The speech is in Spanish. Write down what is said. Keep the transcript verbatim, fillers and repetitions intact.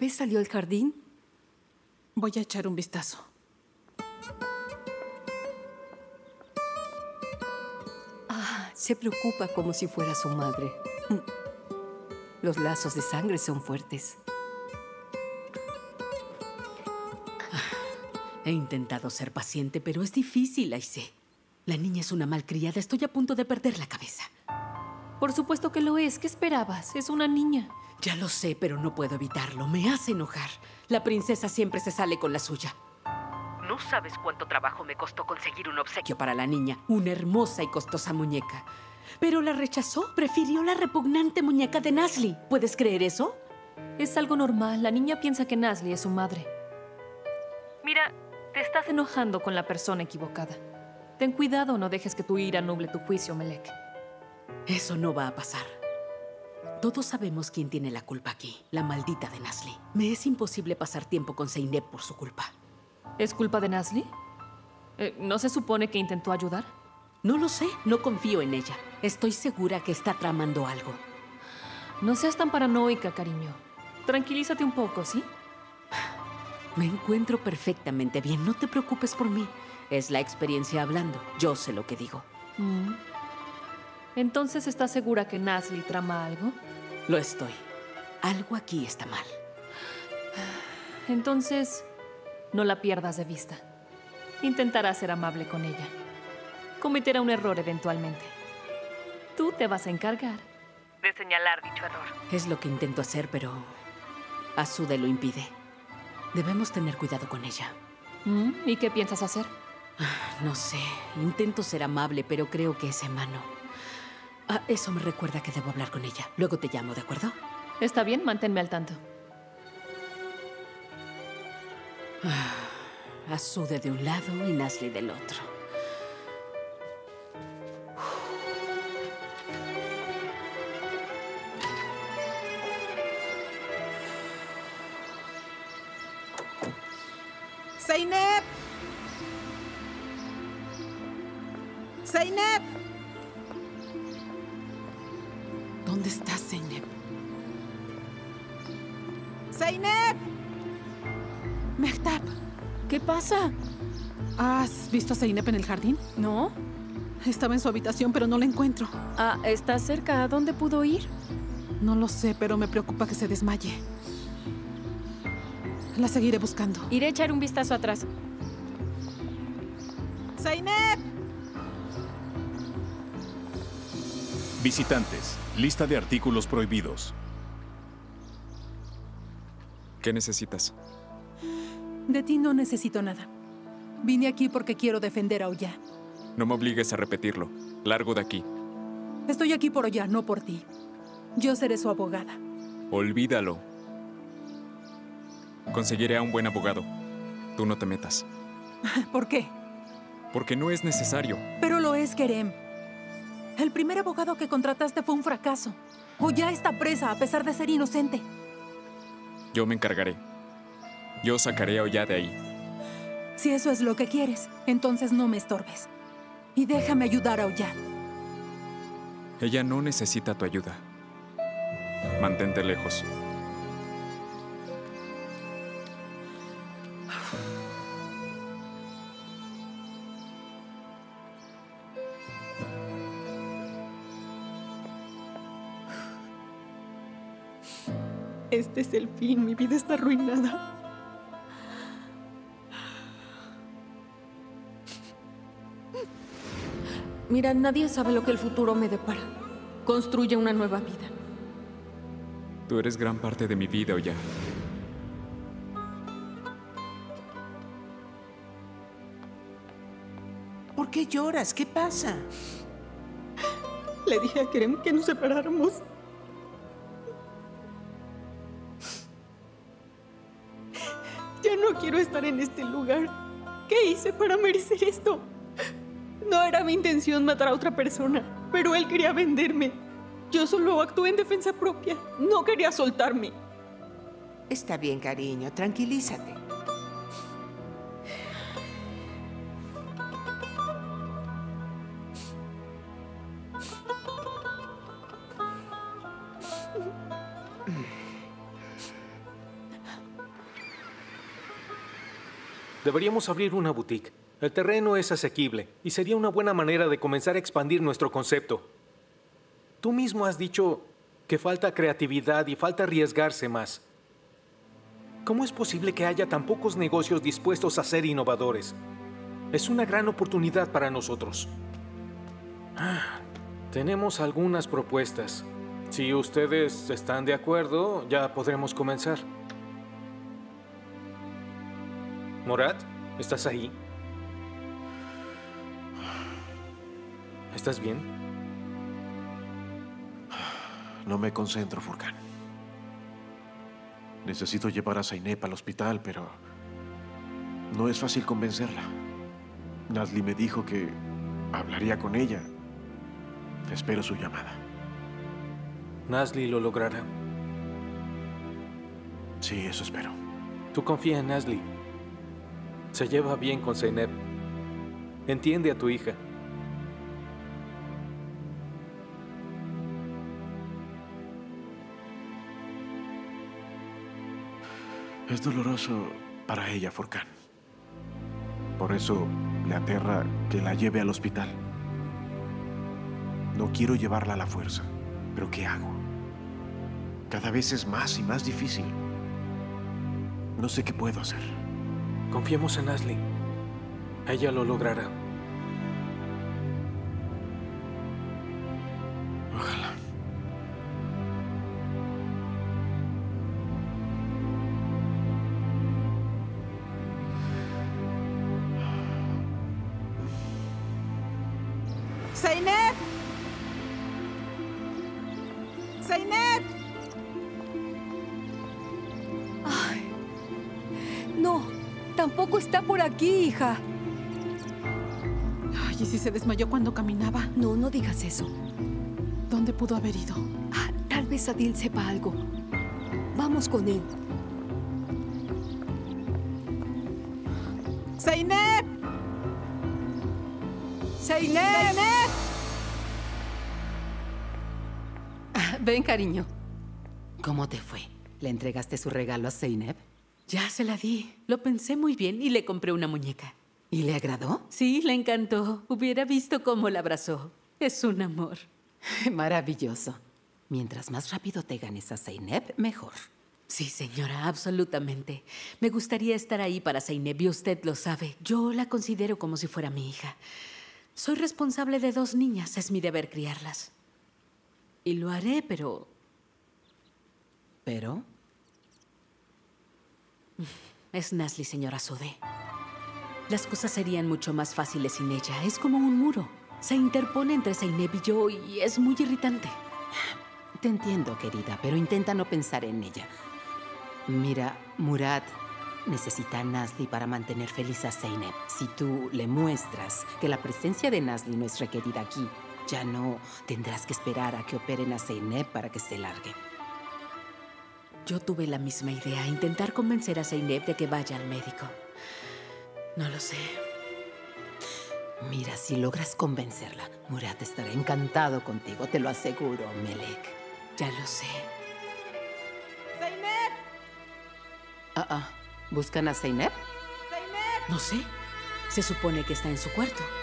bebé salió al jardín? Voy a echar un vistazo. Ah, se preocupa como si fuera su madre. Los lazos de sangre son fuertes. He intentado ser paciente, pero es difícil, Aisé. La niña es una malcriada. Estoy a punto de perder la cabeza. Por supuesto que lo es. ¿Qué esperabas? Es una niña. Ya lo sé, pero no puedo evitarlo. Me hace enojar. La princesa siempre se sale con la suya. No sabes cuánto trabajo me costó conseguir un obsequio para la niña. Una hermosa y costosa muñeca. Pero la rechazó. Prefirió la repugnante muñeca de Nasli. ¿Puedes creer eso? Es algo normal. La niña piensa que Nasli es su madre. Mira, te estás enojando con la persona equivocada. Ten cuidado, no dejes que tu ira nuble tu juicio, Melek. Eso no va a pasar. Todos sabemos quién tiene la culpa aquí. La maldita de Nasli. Me es imposible pasar tiempo con Zeynep por su culpa. ¿Es culpa de Nasli? Eh, ¿No se supone que intentó ayudar? No lo sé. No confío en ella. Estoy segura que está tramando algo. No seas tan paranoica, cariño. Tranquilízate un poco, ¿sí? Me encuentro perfectamente bien. No te preocupes por mí. Es la experiencia hablando. Yo sé lo que digo. Mm. ¿Entonces estás segura que Nasli trama algo? Lo estoy. Algo aquí está mal. Entonces, no la pierdas de vista. Intentará ser amable con ella. Cometerá un error eventualmente. Tú te vas a encargar de señalar dicho error. Es lo que intento hacer, pero Asude lo impide. Debemos tener cuidado con ella. ¿Mm? ¿Y qué piensas hacer? No sé. Intento ser amable, pero creo que es en vano. Ah, eso me recuerda que debo hablar con ella. Luego te llamo, ¿de acuerdo? Está bien, manténme al tanto. Ah, Asude de un lado y Nasli del otro. ¡Zeynep! ¡Zeynep! ¿Dónde estás, Zeynep? ¡Zeynep! ¡Mehtab! ¿Qué pasa? ¿Has visto a Zeynep en el jardín? ¿No? Estaba en su habitación, pero no la encuentro. Ah, ¿está cerca? ¿A dónde pudo ir? No lo sé, pero me preocupa que se desmaye. La seguiré buscando. Iré a echar un vistazo atrás. ¡Zeynep! Visitantes. Lista de artículos prohibidos. ¿Qué necesitas? De ti no necesito nada. Vine aquí porque quiero defender a Oya. No me obligues a repetirlo. Largo de aquí. Estoy aquí por Oya, no por ti. Yo seré su abogada. Olvídalo. Conseguiré a un buen abogado. Tú no te metas. ¿Por qué? Porque no es necesario. Pero lo es, Kerem. El primer abogado que contrataste fue un fracaso. Oya está presa a pesar de ser inocente. Yo me encargaré. Yo sacaré a Oya de ahí. Si eso es lo que quieres, entonces no me estorbes. Y déjame ayudar a Oya. Ella no necesita tu ayuda. Mantente lejos. Este es el fin, mi vida está arruinada. Mira, nadie sabe lo que el futuro me depara. Construye una nueva vida. Tú eres gran parte de mi vida, Oya. ¿Por qué lloras? ¿Qué pasa? Le dije a Kerem que nos separáramos. Ya no quiero estar en este lugar. ¿Qué hice para merecer esto? No era mi intención matar a otra persona, pero él quería venderme. Yo solo actué en defensa propia. No quería soltarme. Está bien, cariño. Tranquilízate. Deberíamos abrir una boutique. El terreno es asequible y sería una buena manera de comenzar a expandir nuestro concepto. Tú mismo has dicho que falta creatividad y falta arriesgarse más. ¿Cómo es posible que haya tan pocos negocios dispuestos a ser innovadores? Es una gran oportunidad para nosotros. Ah, tenemos algunas propuestas. Si ustedes están de acuerdo, ya podremos comenzar. Murat, ¿estás ahí? ¿Estás bien? No me concentro, Furkan. Necesito llevar a Zeynep al hospital, pero no es fácil convencerla. Nazli me dijo que hablaría con ella. Espero su llamada. Nazli lo logrará. Sí, eso espero. Tú confía en Nazli. Se lleva bien con Zeynep. Entiende a tu hija. Es doloroso para ella, Furkan. Por eso le aterra que la lleve al hospital. No quiero llevarla a la fuerza, pero ¿qué hago? Cada vez es más y más difícil. No sé qué puedo hacer. Confiemos en Nazli. Ella lo logrará. Ojalá. ¡Zeynep! ¡Zeynep! Ay, no, tampoco está por aquí, hija. Ay, ¿y si se desmayó cuando caminaba? No, no digas eso. ¿Dónde pudo haber ido? Ah, tal vez Adil sepa algo. Vamos con él. ¡Zeynep! ¡Zeynep! ¡Zeynep! Ah, ven, cariño. ¿Cómo te fue? ¿Le entregaste su regalo a Zeynep? Ya se la di. Lo pensé muy bien y le compré una muñeca. ¿Y le agradó? Sí, le encantó. Hubiera visto cómo la abrazó. Es un amor. Maravilloso. Mientras más rápido te ganes a Zeynep, mejor. Sí, señora, absolutamente. Me gustaría estar ahí para Zeynep y usted lo sabe. Yo la considero como si fuera mi hija. Soy responsable de dos niñas. Es mi deber criarlas. Y lo haré, pero... ¿Pero? Es Nazli, señora Sode. Las cosas serían mucho más fáciles sin ella. Es como un muro. Se interpone entre Zeynep y yo y es muy irritante. Te entiendo, querida, pero intenta no pensar en ella. Mira, Murat necesita a Nazli para mantener feliz a Zeynep. Si tú le muestras que la presencia de Nazli no es requerida aquí, ya no tendrás que esperar a que operen a Zeynep para que se largue. Yo tuve la misma idea, intentar convencer a Zeynep de que vaya al médico. No lo sé. Mira, si logras convencerla, Murat estará encantado contigo, te lo aseguro, Melek. Ya lo sé. ¡Zeynep! Ah, ah. ¿Buscan a Zeynep? ¡Zeynep! No sé. Se supone que está en su cuarto.